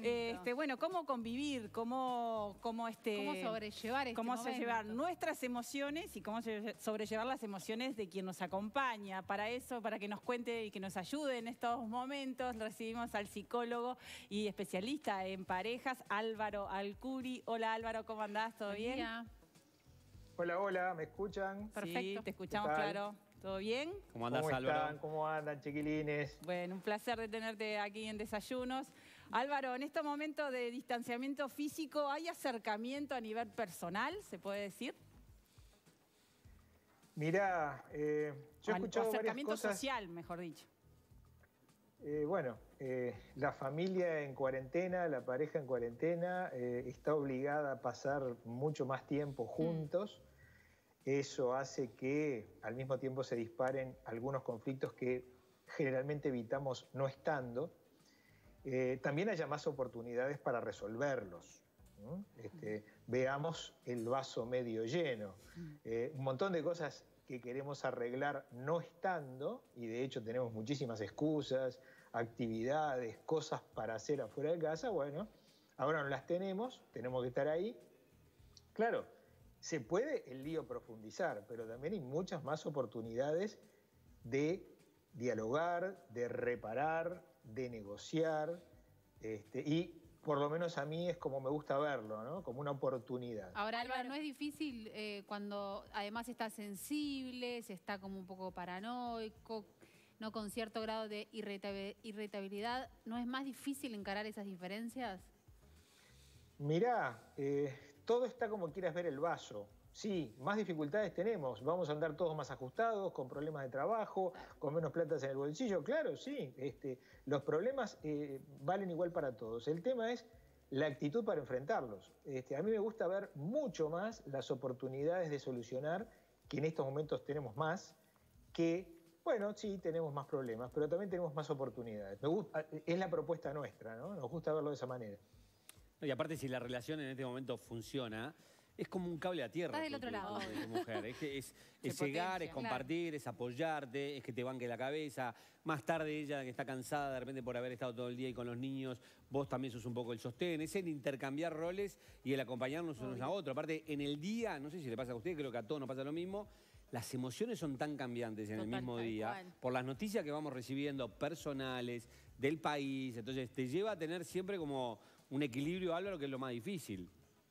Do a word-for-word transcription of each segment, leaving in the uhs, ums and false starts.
Este, bueno, cómo convivir, cómo, cómo, este, cómo sobrellevar este cómo momento. sobrellevar nuestras emociones y cómo sobrellevar las emociones de quien nos acompaña. Para eso, para que nos cuente y que nos ayude en estos momentos, recibimos al psicólogo y especialista en parejas, Álvaro Alcuri. Hola Álvaro, ¿cómo andás? ¿Todo bien? Día. Hola, hola, ¿me escuchan? Perfecto. Sí, te escuchamos claro. ¿Todo bien? ¿Cómo andás, ¿Cómo Álvaro? Están? ¿Cómo andan, chiquilines? Bueno, un placer de tenerte aquí en Desayunos. Álvaro, en este momento de distanciamiento físico, ¿hay acercamiento a nivel personal, se puede decir? Mirá, eh, yo he escuchado o acercamiento varias cosas, social, mejor dicho. Eh, bueno, eh, la familia en cuarentena, la pareja en cuarentena, eh, está obligada a pasar mucho más tiempo juntos. Mm. Eso hace que al mismo tiempo se disparen algunos conflictos que generalmente evitamos no estando. Eh, también haya más oportunidades para resolverlos. ¿no? Este, veamos el vaso medio lleno. Eh, un montón de cosas que queremos arreglar no estando, y de hecho tenemos muchísimas excusas, actividades, cosas para hacer afuera de casa, bueno, ahora no las tenemos, tenemos que estar ahí. Claro, se puede el lío profundizar, pero también hay muchas más oportunidades de dialogar, de reparar, de negociar, este, y por lo menos a mí es como me gusta verlo, ¿no? Como una oportunidad. Ahora, Álvaro, ¿no es difícil eh, cuando además está sensible, se está como un poco paranoico, no con cierto grado de irritabilidad, ¿no es más difícil encarar esas diferencias? Mirá, eh, todo está como quieras ver el vaso. Sí, más dificultades tenemos, vamos a andar todos más ajustados, con problemas de trabajo, con menos platas en el bolsillo, claro, sí. Este, los problemas eh, valen igual para todos. El tema es la actitud para enfrentarlos. Este, a mí me gusta ver mucho más las oportunidades de solucionar, que en estos momentos tenemos más, que, bueno, sí, tenemos más problemas, pero también tenemos más oportunidades. Me gusta, es la propuesta nuestra, ¿no? Nos gusta verlo de esa manera. Y aparte, si la relación en este momento funciona, es como un cable a tierra. Estás del otro lado. De tu mujer. Es, es, es llegar, potencia, es compartir, claro. Es apoyarte, es que te banque la cabeza. Más tarde ella que está cansada de repente por haber estado todo el día y con los niños, vos también sos un poco el sostén. Es el intercambiar roles y el acompañarnos unos a otros. Aparte, en el día, no sé si le pasa a usted, creo que a todos nos pasa lo mismo, las emociones son tan cambiantes en Total, el mismo día, cual. por las noticias que vamos recibiendo personales, del país. Entonces te lleva a tener siempre como un equilibrio, Álvaro, que es lo más difícil.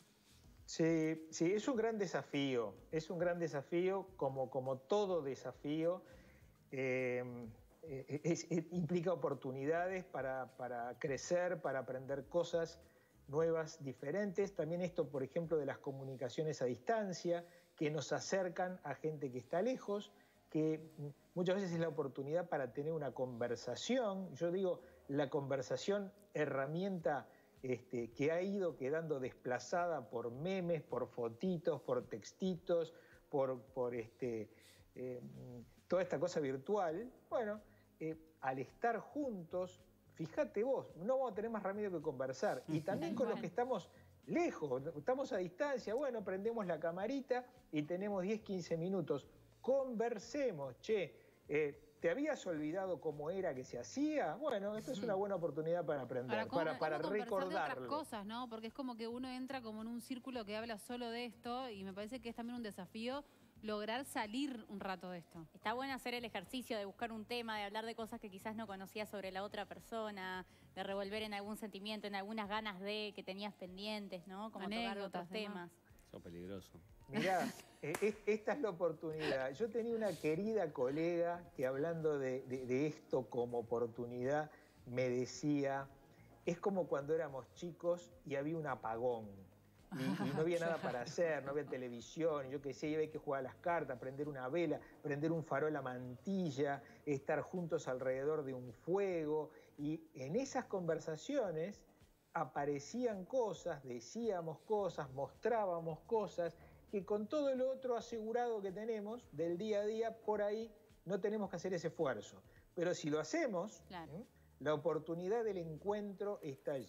Sí, sí, es un gran desafío, es un gran desafío, como, como todo desafío, eh, es, es, implica oportunidades para, para crecer, para aprender cosas nuevas, diferentes. También esto, por ejemplo, de las comunicaciones a distancia, que nos acercan a gente que está lejos, que muchas veces es la oportunidad para tener una conversación. Yo digo, la conversación, herramienta Este, que ha ido quedando desplazada por memes, por fotitos, por textitos, por, por este, eh, toda esta cosa virtual. Bueno, eh, al estar juntos, fíjate vos, no vamos a tener más remedio que conversar. Y también con los que estamos lejos, estamos a distancia, bueno, prendemos la camarita y tenemos diez, quince minutos. Conversemos, che, eh, ¿te habías olvidado cómo era que se hacía? Bueno, esta es una buena oportunidad para aprender, Ahora, ¿cómo, para, para cómo recordarlo. De otras cosas, ¿no? Porque es como que uno entra como en un círculo que habla solo de esto y me parece que es también un desafío lograr salir un rato de esto. Está bueno hacer el ejercicio de buscar un tema, de hablar de cosas que quizás no conocías sobre la otra persona, de revolver en algún sentimiento, en algunas ganas de que tenías pendientes, ¿no? Como tocar otros temas. Eso es peligroso. Mirá, eh, esta es la oportunidad. Yo tenía una querida colega que hablando de, de, de esto como oportunidad me decía, es como cuando éramos chicos y había un apagón y, y no había nada para hacer, no había televisión, y yo qué sé, había que jugar a las cartas, prender una vela, prender un farol a mantilla, estar juntos alrededor de un fuego, y en esas conversaciones aparecían cosas, decíamos cosas, mostrábamos cosas, que con todo lo otro asegurado que tenemos del día a día, por ahí no tenemos que hacer ese esfuerzo. Pero si lo hacemos, claro. ¿eh? La oportunidad del encuentro está allí.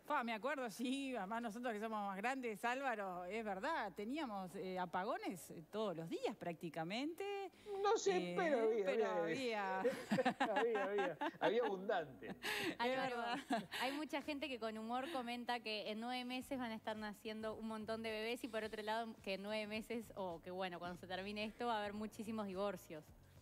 Pa, me acuerdo, sí, además nosotros que somos más grandes, Álvaro, es verdad, teníamos eh, apagones todos los días prácticamente. No sé, eh, pero había. Pero había, había. había, había, había abundante. Álvaro, hay mucha gente que con humor comenta que en nueve meses van a estar naciendo un montón de bebés y por otro lado que en nueve meses, o que bueno, cuando se termine esto va a haber muchísimos divorcios.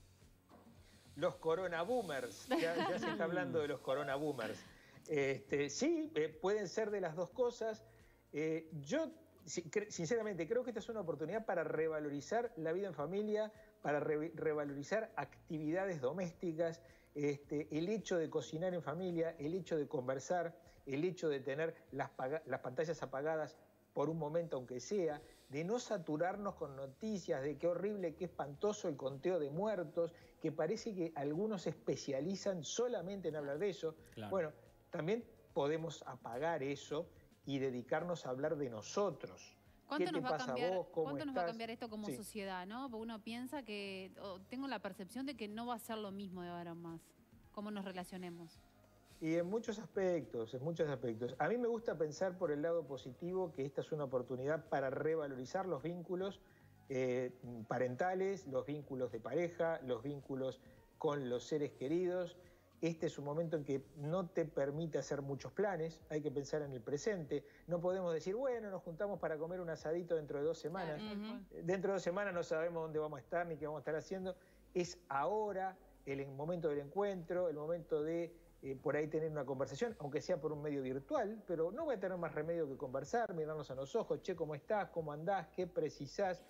Los corona boomers, ya, ya se está hablando de los corona boomers. Este, sí, eh, pueden ser de las dos cosas. Eh, yo, sinceramente, creo que esta es una oportunidad para revalorizar la vida en familia, para re revalorizar actividades domésticas, este, el hecho de cocinar en familia, el hecho de conversar, el hecho de tener las, las pantallas apagadas por un momento aunque sea, de no saturarnos con noticias de qué horrible, qué espantoso el conteo de muertos, que parece que algunos se especializan solamente en hablar de eso. Claro. Bueno, también podemos apagar eso y dedicarnos a hablar de nosotros. ¿Cuánto, nos va, a cambiar, ¿cuánto nos va a cambiar esto como sí. sociedad, no? Porque uno piensa que, oh, tengo la percepción de que no va a ser lo mismo de ahora en más, cómo nos relacionemos. Y en muchos aspectos, en muchos aspectos. A mí me gusta pensar por el lado positivo que esta es una oportunidad para revalorizar los vínculos eh, parentales, los vínculos de pareja, los vínculos con los seres queridos. Este es un momento en que no te permite hacer muchos planes, hay que pensar en el presente. No podemos decir, bueno, nos juntamos para comer un asadito dentro de dos semanas. Uh-huh. Dentro de dos semanas no sabemos dónde vamos a estar ni qué vamos a estar haciendo. Es ahora el momento del encuentro, el momento de eh, por ahí tener una conversación, aunque sea por un medio virtual, pero no voy a tener más remedio que conversar, mirarnos a los ojos, che, ¿cómo estás? ¿Cómo andás? ¿Qué precisás?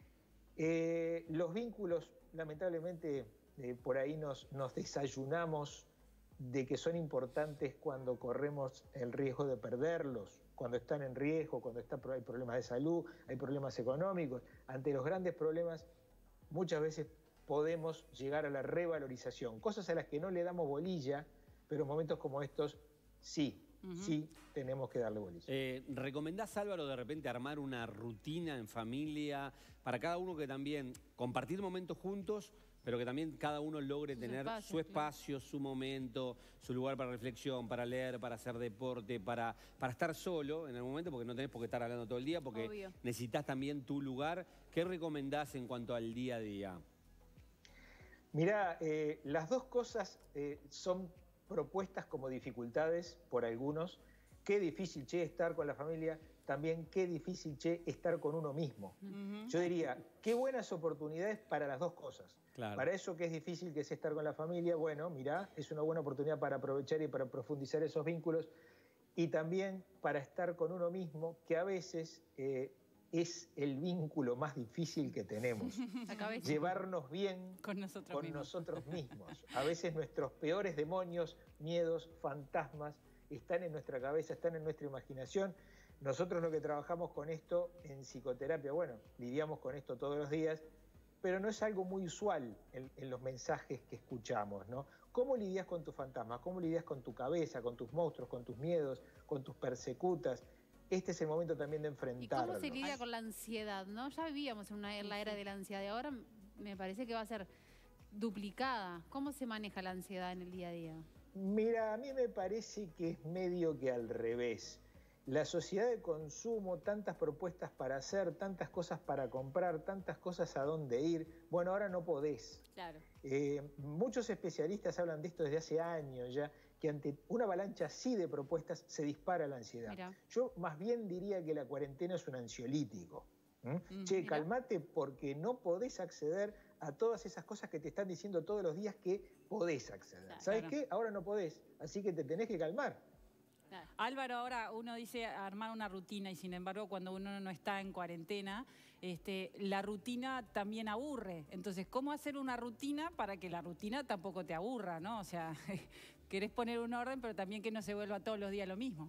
Eh, los vínculos, lamentablemente... Eh, por ahí nos, nos desayunamos de que son importantes cuando corremos el riesgo de perderlos, cuando están en riesgo, cuando está, hay problemas de salud, hay problemas económicos. Ante los grandes problemas, muchas veces podemos llegar a la revalorización, cosas a las que no le damos bolilla, pero en momentos como estos, sí. Uh-huh. Sí, tenemos que darle bolilla. Eh, ¿Recomendás, Álvaro, de repente armar una rutina en familia para cada uno que también compartir momentos juntos, pero que también cada uno logre su tener espacio, su espacio, claro. su momento, su lugar para reflexión, para leer, para hacer deporte, para, para estar solo en el momento, porque no tenés por qué estar hablando todo el día, porque Obvio. necesitas también tu lugar? ¿Qué recomendás en cuanto al día a día? Mirá, eh, las dos cosas eh, son propuestas como dificultades por algunos. Qué difícil, che, estar con la familia. También qué difícil, che, estar con uno mismo. Uh-huh. Yo diría, qué buenas oportunidades para las dos cosas. Claro. Para eso que es difícil, que es estar con la familia, bueno, mirá, es una buena oportunidad para aprovechar y para profundizar esos vínculos. Y también para estar con uno mismo, que a veces eh, es el vínculo más difícil que tenemos. Llevarnos bien con nosotros, con mismos. nosotros mismos. A veces nuestros peores demonios, miedos, fantasmas, están en nuestra cabeza, están en nuestra imaginación. Nosotros lo que trabajamos con esto en psicoterapia, bueno, lidiamos con esto todos los días, pero no es algo muy usual en, en los mensajes que escuchamos, ¿no? ¿Cómo lidias con tus fantasmas? ¿Cómo lidias con tu cabeza, con tus monstruos, con tus miedos, con tus persecutas? Este es el momento también de enfrentarlo. ¿Y cómo se lidia con la ansiedad, no? Ya vivíamos en, una, en la era de la ansiedad y ahora me parece que va a ser duplicada. ¿Cómo se maneja la ansiedad en el día a día? Mira, a mí me parece que es medio que al revés. La sociedad de consumo, tantas propuestas para hacer, tantas cosas para comprar, tantas cosas a dónde ir. Bueno, ahora no podés. Claro. Eh, muchos especialistas hablan de esto desde hace años ya, que ante una avalancha así de propuestas se dispara la ansiedad. Mirá. Yo más bien diría que la cuarentena es un ansiolítico. ¿Mm? Mm, che, mirá. Calmate porque no podés acceder a todas esas cosas que te están diciendo todos los días que podés acceder. Claro, ¿Sabés claro. qué? Ahora no podés, así que te tenés que calmar. Claro. Álvaro, ahora uno dice armar una rutina y sin embargo cuando uno no está en cuarentena, este, la rutina también aburre. Entonces, ¿cómo hacer una rutina para que la rutina tampoco te aburra, ¿no? O sea, querés poner un orden, pero también que no se vuelva todos los días lo mismo.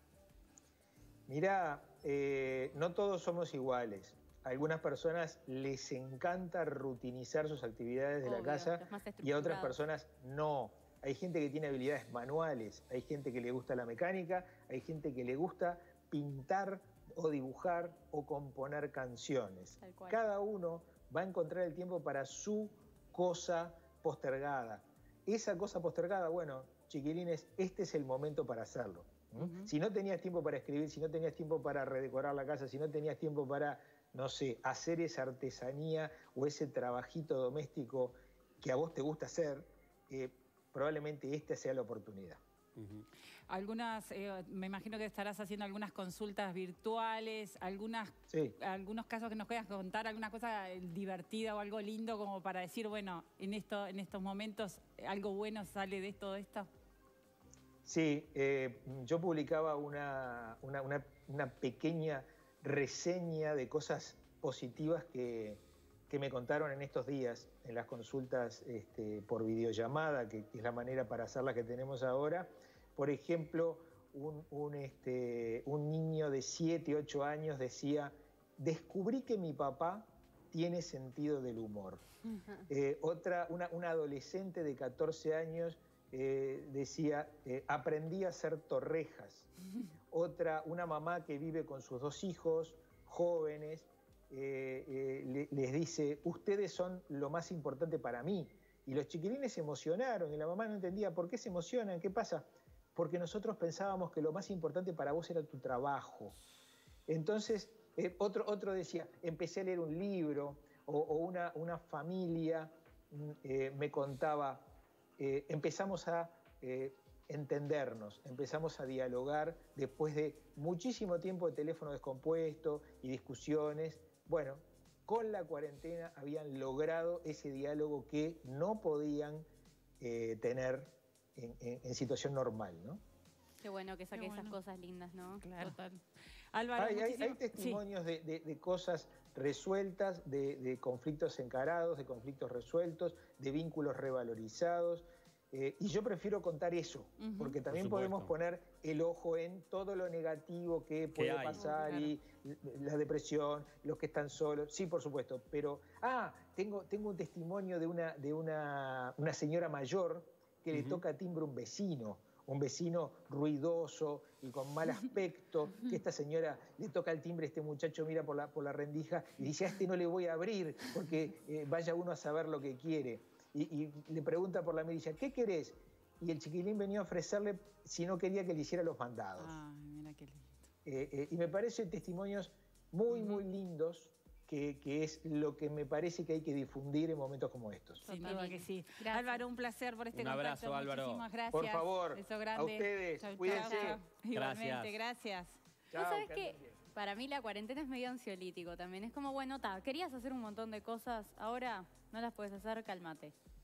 Mirá, eh, no todos somos iguales. A algunas personas les encanta rutinizar sus actividades de Obvio, la casa y a otras personas no. Hay gente que tiene habilidades manuales, hay gente que le gusta la mecánica, hay gente que le gusta pintar o dibujar o componer canciones. Cada uno va a encontrar el tiempo para su cosa postergada. Esa cosa postergada, bueno, chiquilines, este es el momento para hacerlo. Uh-huh. Si no tenías tiempo para escribir, si no tenías tiempo para redecorar la casa, si no tenías tiempo para, no sé, hacer esa artesanía o ese trabajito doméstico que a vos te gusta hacer, eh, probablemente esta sea la oportunidad. Uh-huh. Algunas, eh, me imagino que estarás haciendo algunas consultas virtuales, algunas, sí. algunos casos que nos puedas contar, alguna cosa divertida o algo lindo como para decir, bueno, en, esto, en estos momentos algo bueno sale de todo esto. Sí, eh, yo publicaba una, una, una, una pequeña reseña de cosas positivas que, que me contaron en estos días, en las consultas este, por videollamada, que, que es la manera para hacer la que tenemos ahora. Por ejemplo, un, un, este, un niño de siete, ocho años decía, descubrí que mi papá tiene sentido del humor. Uh-huh. eh, otra, una, una adolescente de catorce años eh, decía, eh, aprendí a hacer torrejas. Uh-huh. Otra, una mamá que vive con sus dos hijos, jóvenes, eh, eh, le, les dice, ustedes son lo más importante para mí. Y los chiquilines se emocionaron y la mamá no entendía por qué se emocionan, qué pasa. Porque nosotros pensábamos que lo más importante para vos era tu trabajo. Entonces, eh, otro, otro decía, empecé a leer un libro, o, o una, una familia eh, me contaba, eh, empezamos a eh, entendernos, empezamos a dialogar después de muchísimo tiempo de teléfono descompuesto y discusiones. Bueno, con la cuarentena habían logrado ese diálogo que no podían eh, tener En, en, en situación normal, ¿no? Qué bueno que saque bueno. esas cosas lindas, ¿no? Claro. Total. Álvaro, hay, hay, hay testimonios sí. de, de, de cosas resueltas, de, de conflictos encarados, de conflictos resueltos, de vínculos revalorizados. Eh, y yo prefiero contar eso, uh-huh. porque también Por podemos poner el ojo en todo lo negativo que puede pasar oh, claro. y la depresión, los que están solos. Sí, por supuesto. Pero, ah, tengo, tengo un testimonio de una, de una, una señora mayor que uh-huh. le toca timbre un vecino, un vecino ruidoso y con mal aspecto, que esta señora le toca el timbre, este muchacho mira por la, por la rendija y dice, a este no le voy a abrir porque eh, vaya uno a saber lo que quiere. Y, y le pregunta por la mirilla, ¿qué querés? Y el chiquilín venía a ofrecerle si no quería que le hiciera los mandados. Ay, mira qué lindo. Eh, eh, y me parecen testimonios muy, uh-huh. muy lindos, Que, que es lo que me parece que hay que difundir en momentos como estos. Sin duda que sí. Gracias. Álvaro, un placer por este un contacto. abrazo, Álvaro. Muchísimas gracias. Por favor, Beso grande. a ustedes, chau, cuídense. Chau. Igualmente, gracias. Chau, ¿Vos sabés que para mí la cuarentena es medio ansiolítico también? Es como, bueno, ta, querías hacer un montón de cosas, ahora no las puedes hacer, cálmate.